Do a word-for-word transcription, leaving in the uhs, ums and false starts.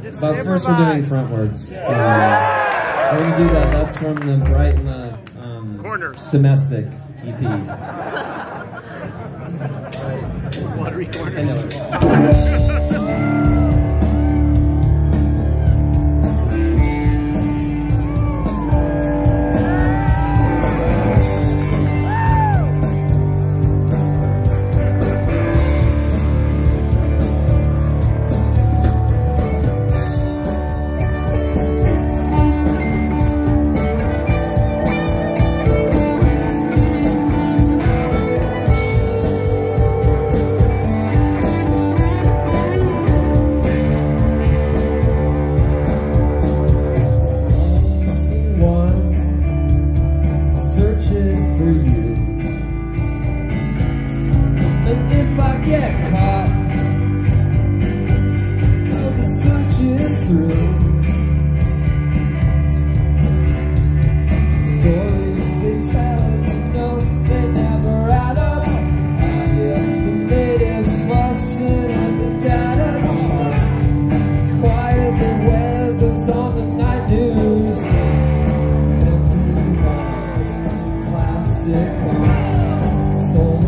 But first we're doing frontwards. Uh, we're gonna do that. That's from the Bright and the um, Corners Domestic E P. Watery Corners. I know. For you, and if I get caught, well, the search is through. Stories they tell, you know, they never add up. The natives fussing at the data chart. Quiet the weather's on the night news. Empty bottles, plastic bombs, stolen